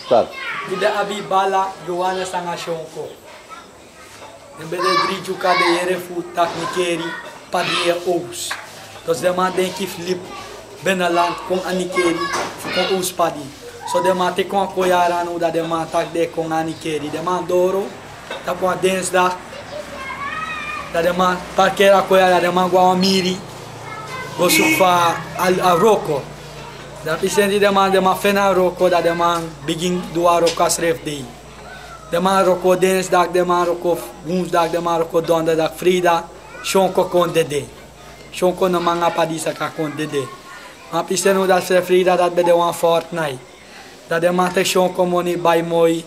Start. Ida abi bala Yohana sanga shonko. Nembede griju kade yerefu taknikeri padie ous. Dus de man denk ik flip binnenland kon anikeri kon ous padi. So de man te kon koyara no da de man tak de kon anikeri. De man doro ta kon dinsdag. Da de man parkera koyara de man gwa miri. Go sufa al roko. Da pisendi de man fena roko da de man begin dua roko asref dei. De man roko dinsdag, de man roko woensdag, de man roko donderdag, vrijdag. Shonko kon dede. Shonko no manga padisa ka kon dede. Maar pisenu dat se vrijdag dat bede wan Fortnite. Dat de man te shonko moni bay moi.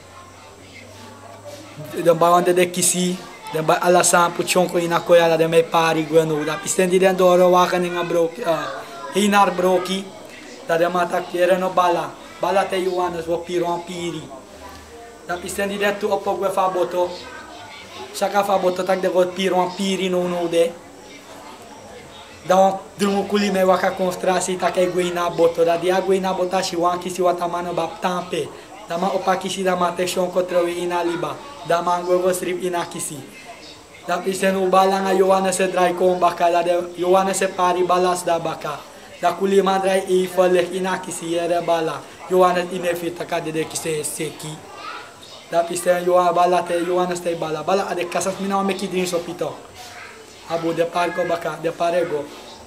De bawan dede kisi. De bay alasan put shonko ina koya da de me pari gwenu. Da pisendi den doro wakan inga broki. Hinar broki. Dat de man tak kere no bala. Bala te Johannes wo piron piri. Da pistendi den tu opogwe fa boto. Saka fa boto tak de got piron piri no de. Da on drumu kuli me waka konstrasi tak e gwe na boto. Da dia gwe na bota si wan kisi watamano bab tampe. Da ma opa kisi da ma te shonko trowe ina liba. Da ma go strip ina kisi. Da pistenu bala nga Johannes se drai kon baka. Da de Johannes se pari balas da baka. Da kuli man drai e falek ina kisi yere bala. Johannes inefita ka de kise seki. Da pisten Johan bala te Johannes te bala. Bala ade kasas mina me kidrin so pito. Abu de parko baka de parego.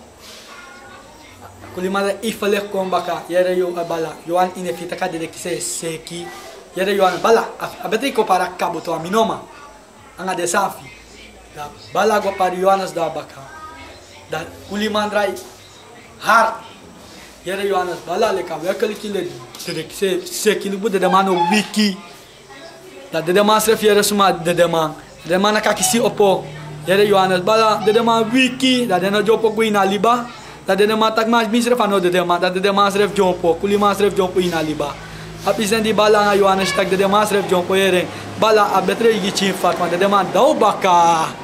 Kulimada ifale kon baka yere yo bala. Johan inefita ka de kise seki. Yere Johan bala abete ko para cabo to aminoma. Anga de safi. Da bala go para Johannes da baka. Da kulimandrai har yere Johannes bala le ka wekali kile de kise seki no bude de mano wiki. Da de man sref yere suma de man. De man nakakisi opo. Yere Johannes bala de man wiki. Da de no jopo guina liba. Da de man tak mas misref ano de man. Da de man sref jompo. Kuli man sref jompo ina liba. Api sendi bala nga Johannes tak de man sref jompo yere. Bala abetre igi chim fatma de man dau baka.